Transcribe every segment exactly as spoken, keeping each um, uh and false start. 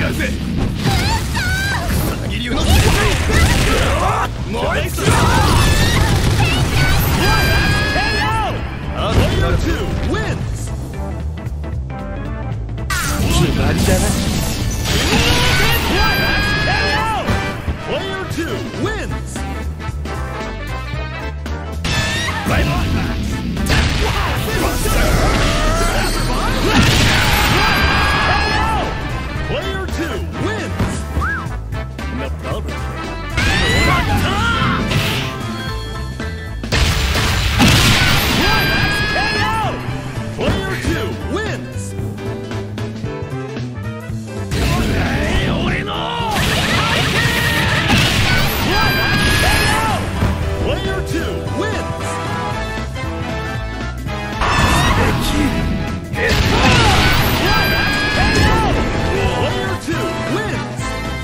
らうぜ。草薙流のもう一つ。決まりだな。Player two wins. Right on. Player two wins. No problem. Player two wins. Player two wins! Player two wins!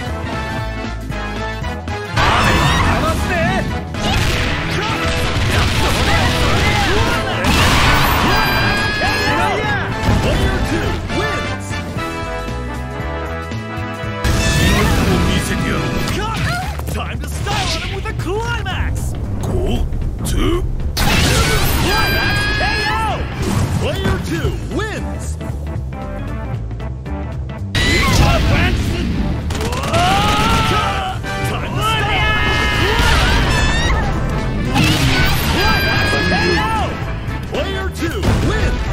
Player two wins! Time to style on him with a climax! Cool. Two. Climax K O! Player two wins! Time to Climax K O! Player two wins!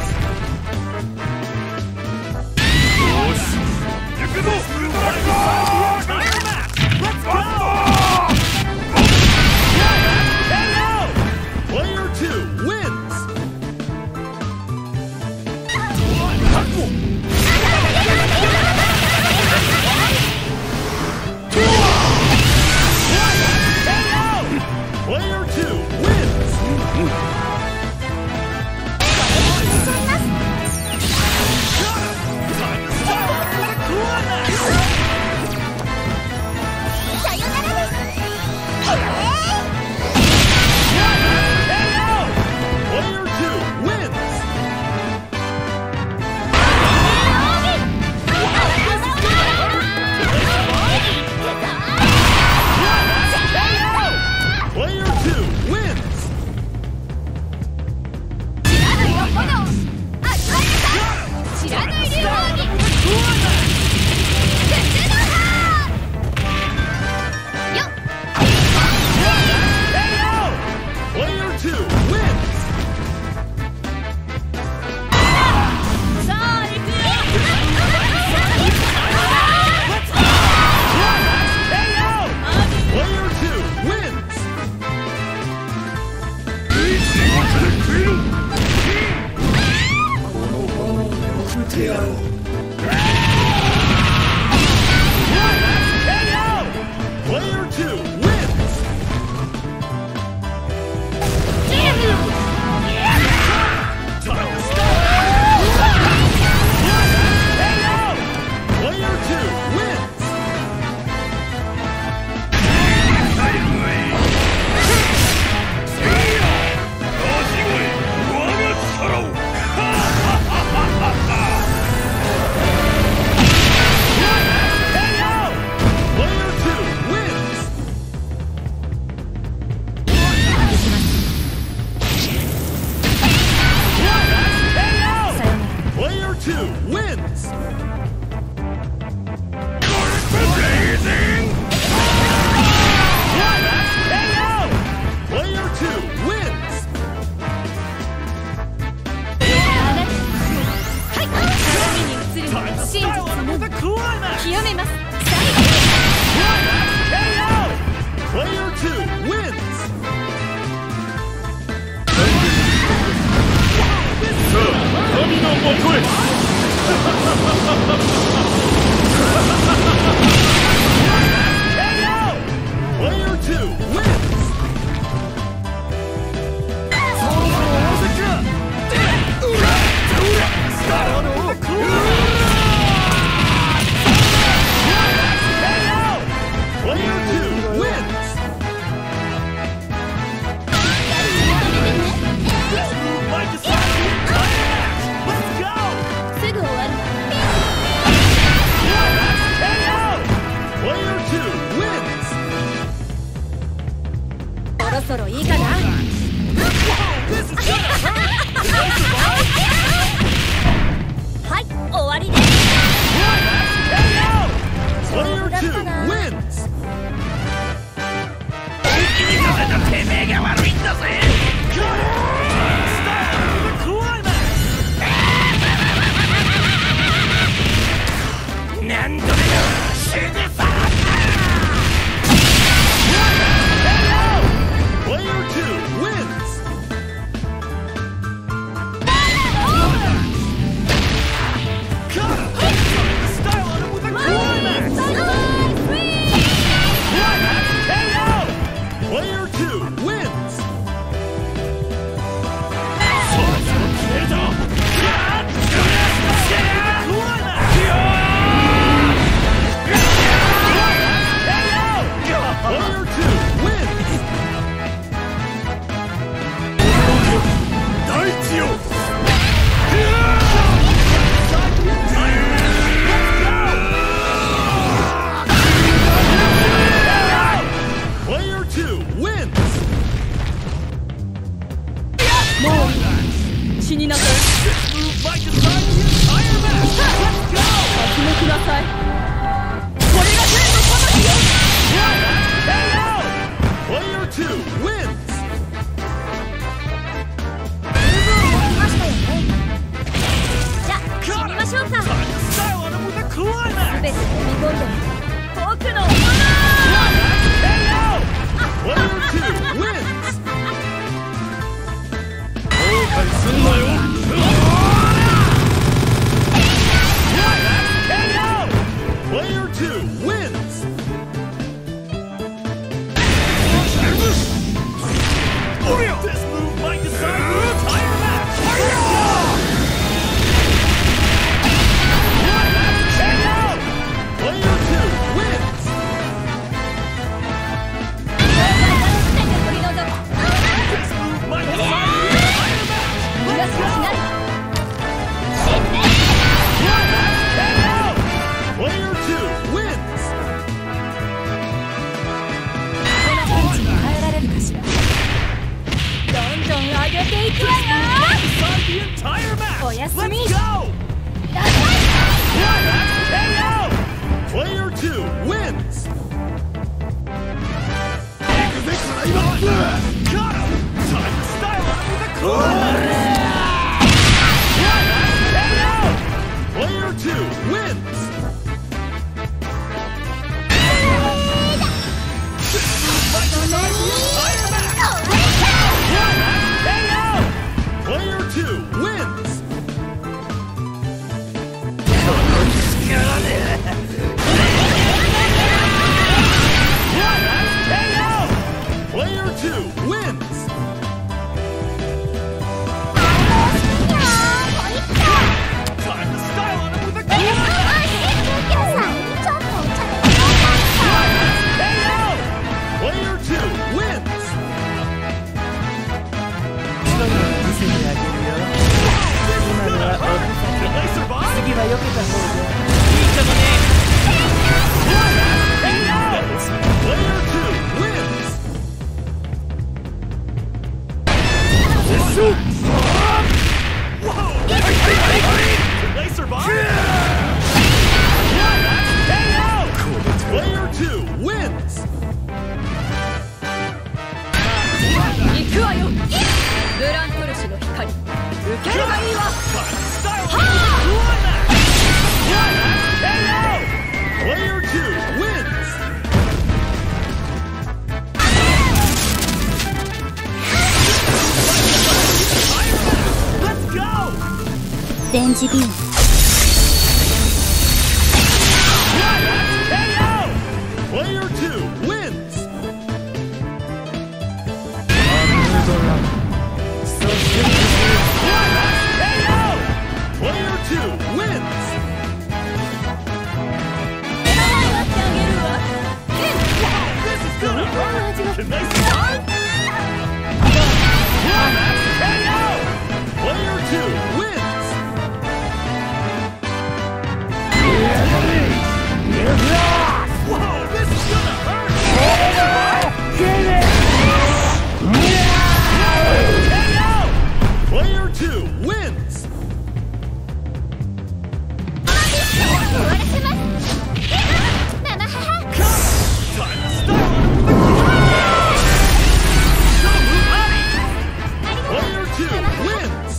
Entire match! Let's go! Player two wins! Player two wins! Time to start with a climax! Player two wins! Player two wins! Player two wins! Player two wins! Player two wins! Time to stop! Player two wins! Player two wins! Player two wins! Player two wins! Time to style him with a climax! Player two wins! Player two wins! Player two wins! Like a Let's go! 全て飲み込んで僕のもの。Player two wins. 後悔すんなよ。Player two wins. This move might decide the entire match. Player two wins. This move might decide the entire match. Let's go. Player two wins. Decide the entire match. Let's go. Player two wins. Got him. Time to style him with a climax. Player two wins. Player two wins! Player two wins! Time to style on him with a climax! Player two wins! Can they survive? Player two wins! Whoa! Can they survive? Player two wins! Player two wins! Let's go! Denji beam. Player two wins! Player two wins! This is gonna hurt! Can they survive? Player two wins! Whoa, this is gonna hurt! Player two wins! Time to start! Player two wins!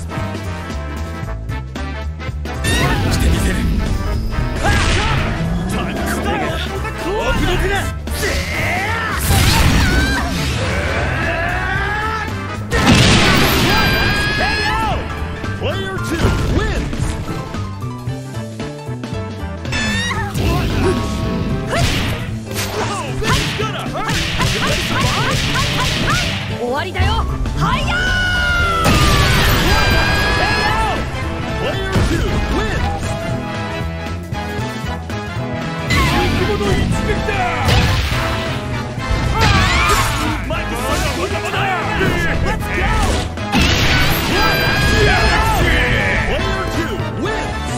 Time to start with a climax! Player two wins! Whoa, this is gonna hurt! Can they survive? Player two wins! Might be one of them. Let's go! Player two wins!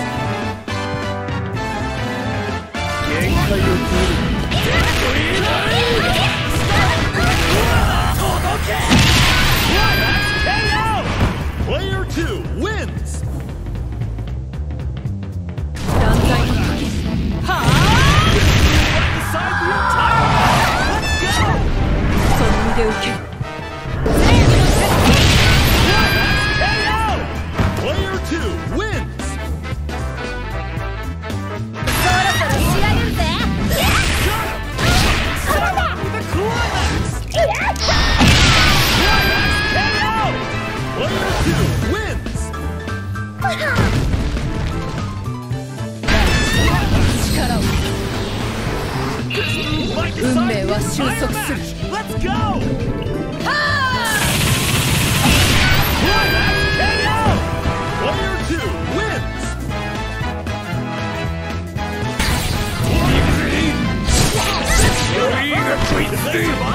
Player two wins! Decide the entire match! Let's go! Player two wins! 収束する。 Let's go! Climax K O! Player two wins! Defensive